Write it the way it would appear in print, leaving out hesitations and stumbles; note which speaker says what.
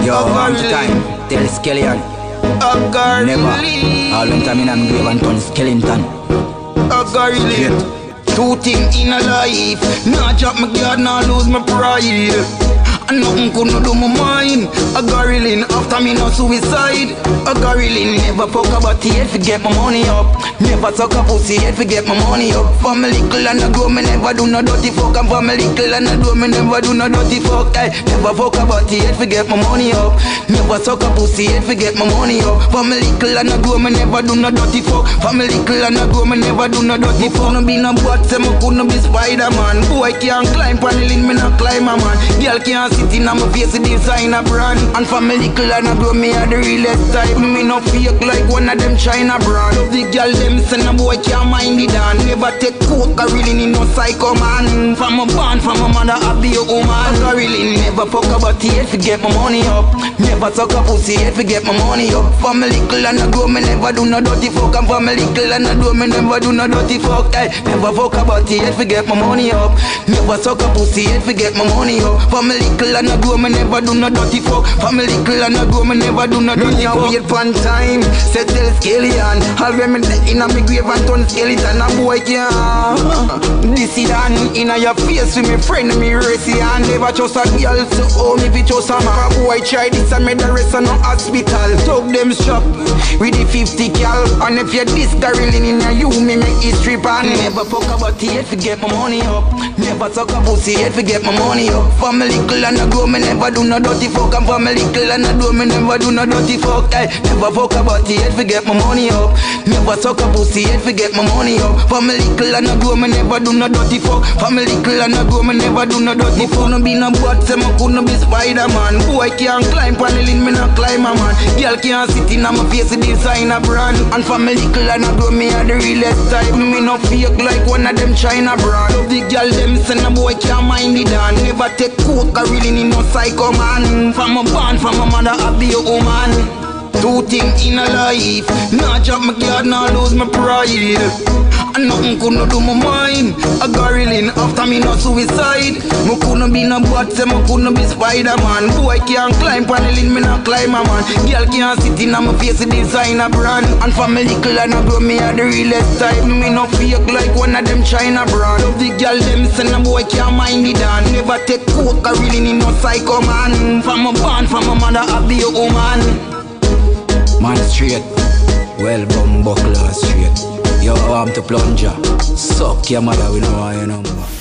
Speaker 1: Yo, one time, tell Skeleton. Never. All them time in I'm grave and turn skeleton.
Speaker 2: Straight. Two things in a life. Nah drop my guard, nah lose my pride. And nothing could not do my mind. A gorillin after me no suicide. A gorillin never fuck about the head to get my money up. Never suck a pussy head to get my money up. For me little and I grow, me never do no dirty fuck. And for me little and I grow, me never do no dirty fuck. Ay, never fuck about the head to get my money up. Never suck a pussy head to get my money up. For me little and I grow, me never do no dirty fuck. For me little and I grow, me never do no dirty fuck. Couldn't be no bot, say me couldn't be Spider-Man. Boy can't climb paneling, me not climb a man. Girl can't sit in my face, the designer brand. And for me little and I grow, me are the realest type. Me no fake like one of them China brand. Love the girl them send a boy can't mind it down. Never take coke, I really need no psycho man. From a band, from a mother, I be a woman. I really never fuck about the head to get my money up. Never suck a pussy head to get my money up. For me little and I grow, me never do no dirty fuck. And for me little and I grow, me never do no dirty fuck. Ay, never fuck about the head to get my money up. Never suck a pussy head to get my money up. For me little and I grow, me never do no dirty fuck. For me little and I grow, me never do no dirty fuck. Wait one time, say tell Skeleton. I'll be me dead in a me grave and turn skeleton. A boy can't this is done in your face with me friend, me racy. And never trust a girl, so oh me be trust a man. A boy try this and me the rest of no hospital. Talk them shop with the 50 cal. And if you this gorillin in you, me make history pan. Never fuck about the head to get my money up. Never suck a pussy head to get my money up. For me little and I grow, me never do no dirty fuck. And for me little and I grow, me never do no dirty fuck. Ay, never fuck about the head to get my money up. Never suck a pussy head to get my money up. For me little and I grow, me never do no dirty fuck. For me little and I grow, me never do no dirty fuck. Couldn't be no bot, say me couldn't be Spider-Man. Boy can't climb paneling, me not climb a man. Girl can't sit in my face, the designer brand. And for me little and I grow, me are the realest type. Me no fake like one of them China brand. Love the girl them send a boy can't mind it down. Never take coke, I really need no psycho man. From a band, from a mother, I be a woman. Two things in a life. Nah drop my guard, nah lose my pride. And nothing could not do my mind. A gorillin after me no suicide. Me couldn't be no bot, say me couldn't be Spider-Man. Boy can't climb paneling, me not climb a man. Girl can't sit in my face, the designer brand. And for me little and I grow, me are the realest type. Me no fake like one of them China brand. Love the girl them send a boy can't mind it down. Never take coke, I really need no psycho man. From a band, from a mother, I be a woman.
Speaker 1: Man straight, well bum buckler straight. Yo, I'm to plunger. Suck your mother, we know why you know.